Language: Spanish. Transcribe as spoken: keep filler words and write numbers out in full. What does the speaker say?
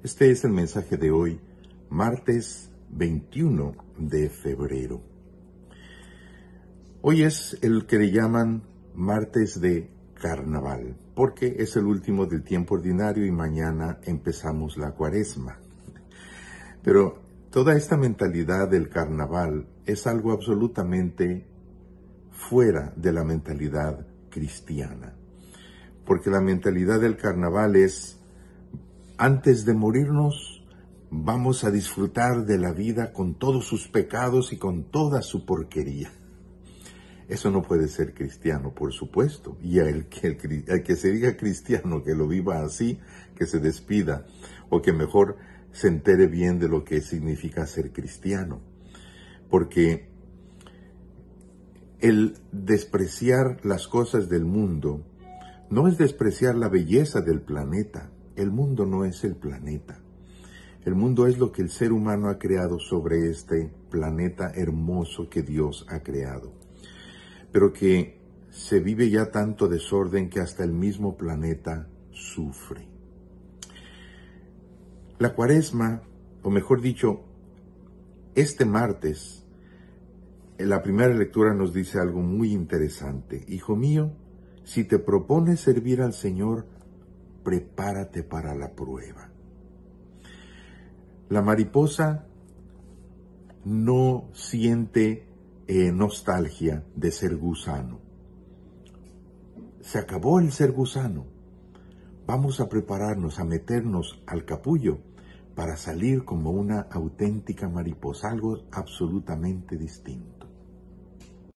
Este es el mensaje de hoy, martes veintiuno de febrero. Hoy es el que le llaman martes de carnaval, porque es el último del tiempo ordinario y mañana empezamos la cuaresma. Pero toda esta mentalidad del carnaval es algo absolutamente fuera de la mentalidad cristiana, porque la mentalidad del carnaval es: antes de morirnos, vamos a disfrutar de la vida con todos sus pecados y con toda su porquería. Eso no puede ser cristiano, por supuesto. Y el que, el, el que se diga cristiano, que lo viva así, que se despida, o que mejor se entere bien de lo que significa ser cristiano. Porque el despreciar las cosas del mundo no es despreciar la belleza del planeta. El mundo no es el planeta. El mundo es lo que el ser humano ha creado sobre este planeta hermoso que Dios ha creado. Pero que se vive ya tanto desorden que hasta el mismo planeta sufre. La cuaresma, o mejor dicho, este martes, en la primera lectura nos dice algo muy interesante. Hijo mío, si te propones servir al Señor, prepárate para la prueba. La mariposa no siente eh, nostalgia de ser gusano. Se acabó el ser gusano. Vamos a prepararnos, a meternos al capullo para salir como una auténtica mariposa, algo absolutamente distinto.